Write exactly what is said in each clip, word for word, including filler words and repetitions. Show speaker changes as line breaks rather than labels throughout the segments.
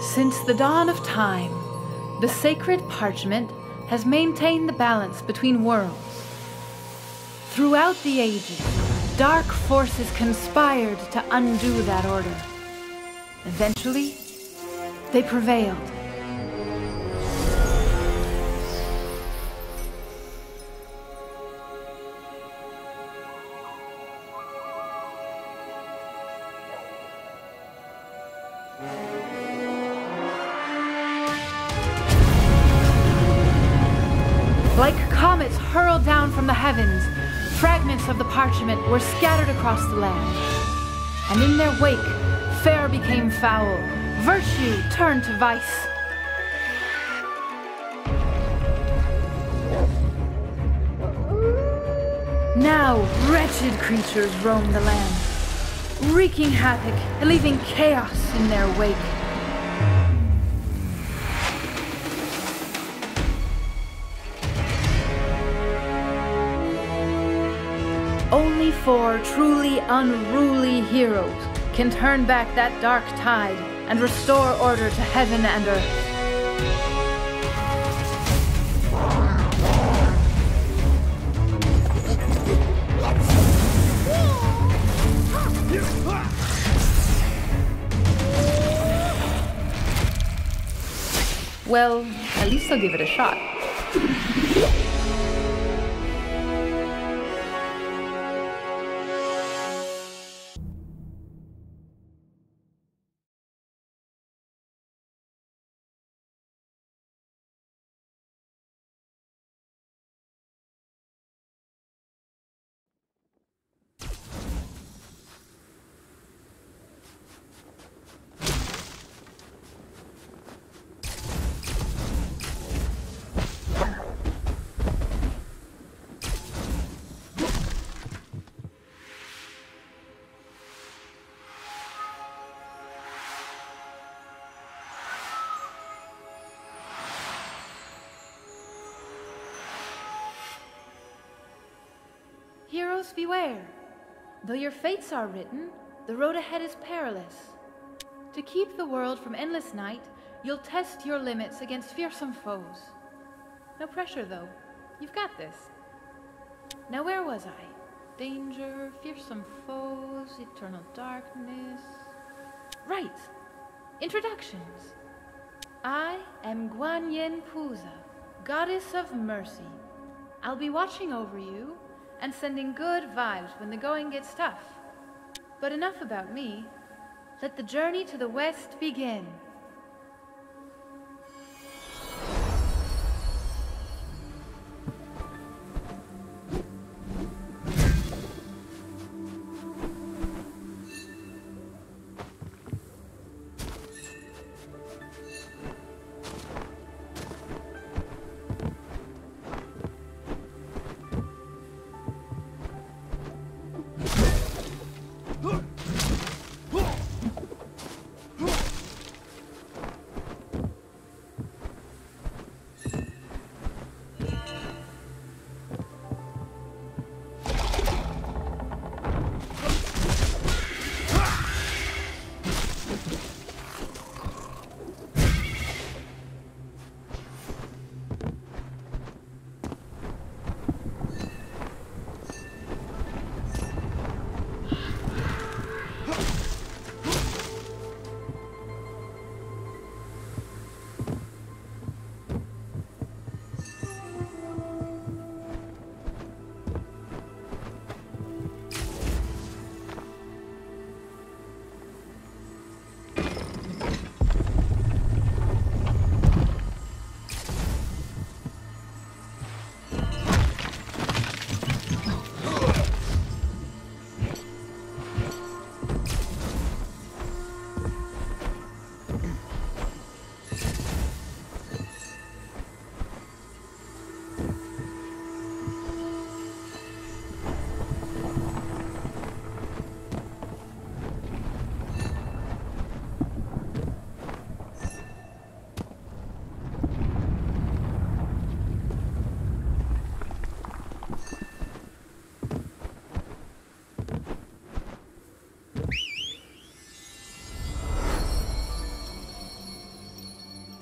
Since the dawn of time, the sacred parchment has maintained the balance between worlds. Throughout the ages, dark forces conspired to undo that order. Eventually, they prevailed. Like comets hurled down from the heavens, fragments of the parchment were scattered across the land. And in their wake, fair became foul, virtue turned to vice. Now, wretched creatures roam the land, wreaking havoc and leaving chaos in their wake. Only four truly unruly heroes can turn back that dark tide and restore order to heaven and earth. Well, at least I'll give it a shot. Heroes beware! Though your fates are written, the road ahead is perilous. To keep the world from endless night, you'll test your limits against fearsome foes. No pressure though, you've got this. Now where was I? Danger, fearsome foes, eternal darkness... Right! Introductions. I am Guanyin Puza, goddess of mercy. I'll be watching over you and sending good vibes when the going gets tough. But enough about me. Let the journey to the west begin.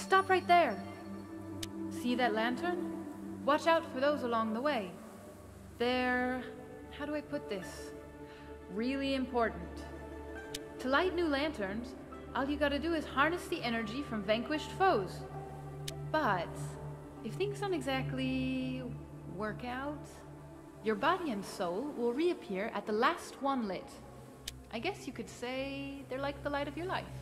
Stop right there. See that lantern? Watch out for those along the way. They're... how do I put this? Really important. To light new lanterns, all you gotta do is harness the energy from vanquished foes. But if things don't exactly work out, your body and soul will reappear at the last one lit. I guess you could say they're like the light of your life.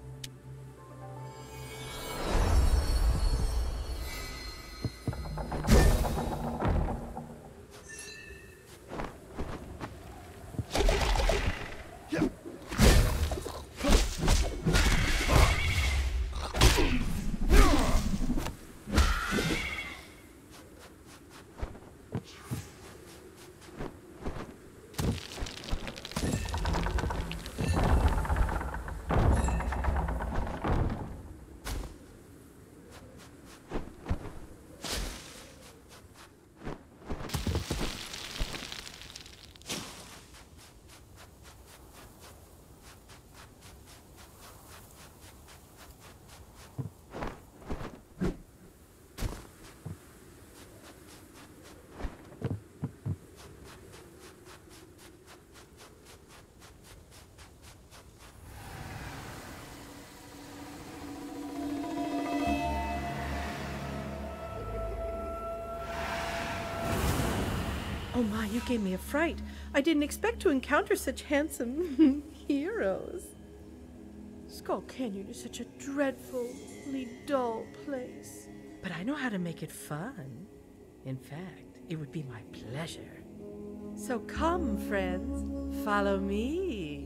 Oh my, you gave me a fright. I didn't expect to encounter such handsome heroes. Skull Canyon is such a dreadfully dull place. But I know how to make it fun. In fact, it would be my pleasure. So come, friends, follow me.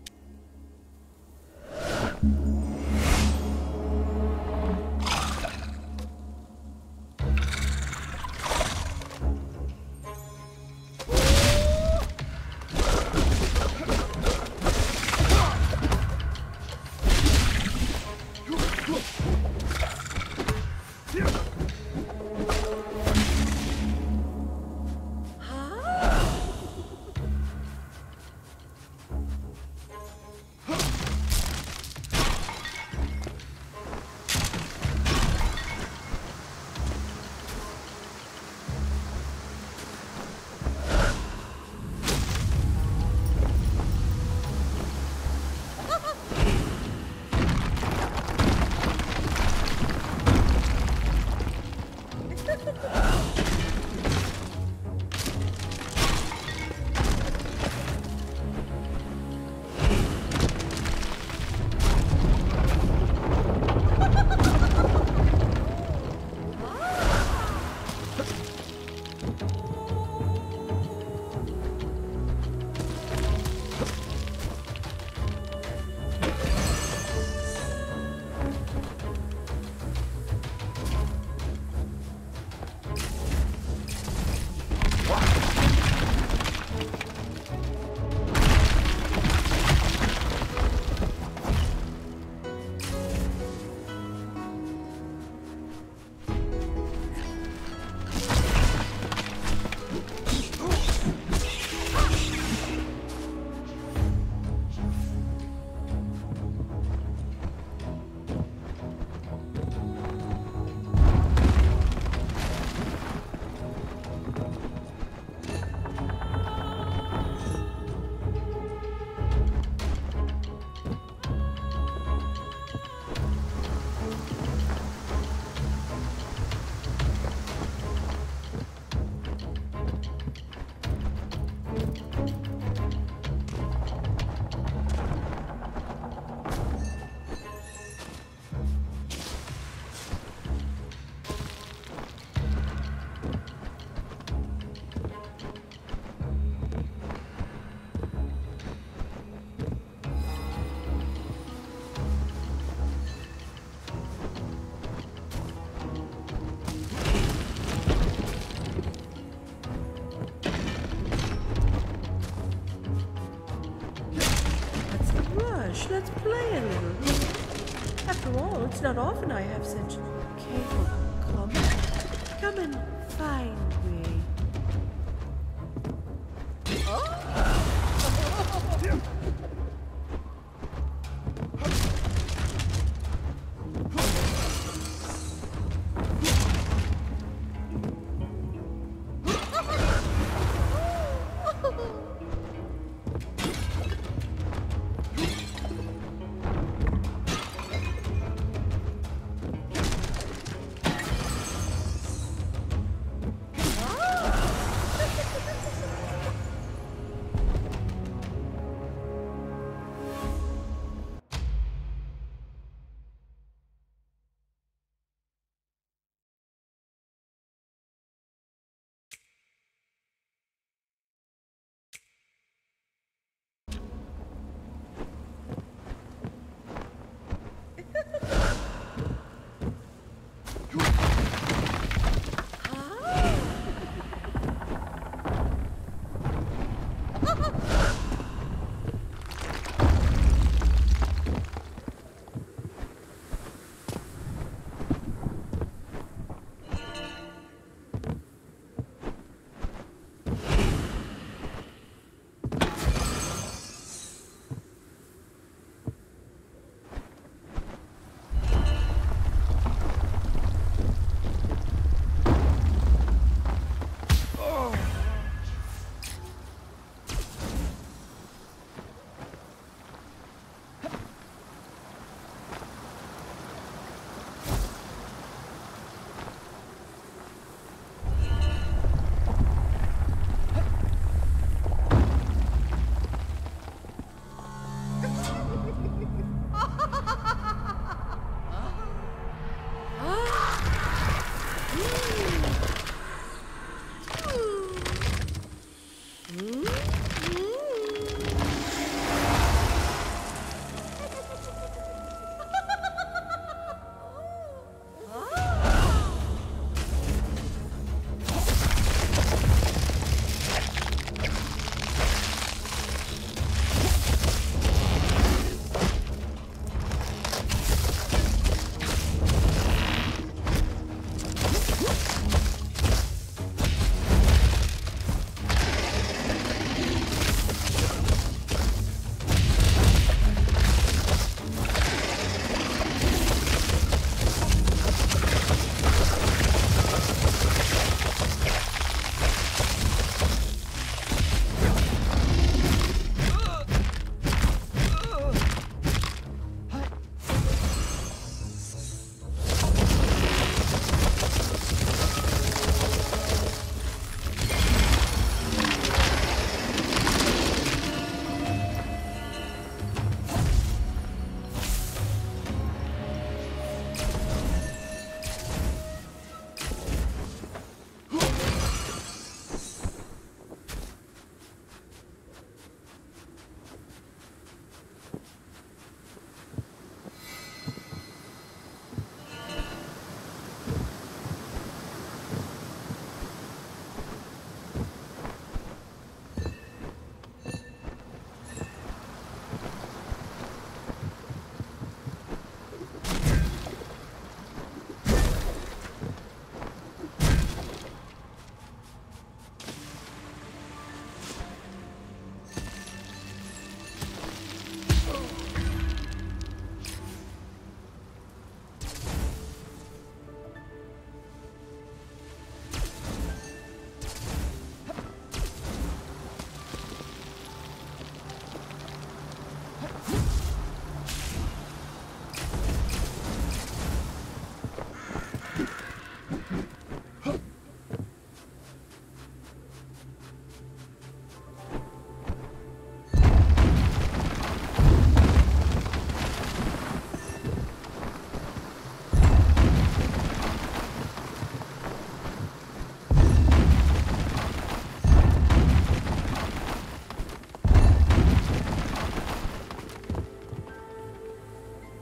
Let's play a little. After all, it's not often I have such capable company. Come and find me. Oh!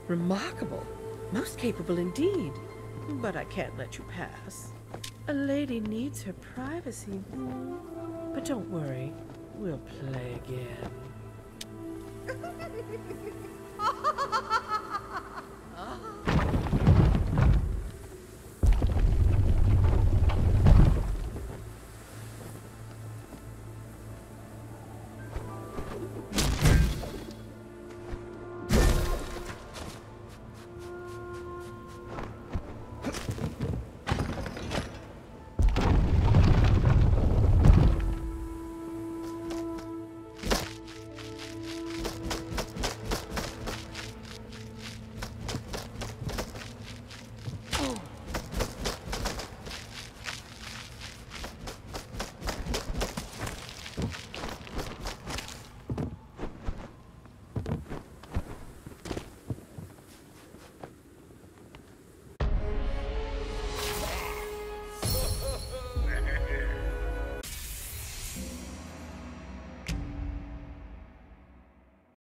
Remarkable. Most capable indeed. But I can't let you pass. A lady needs her privacy. But don't worry. We'll play again.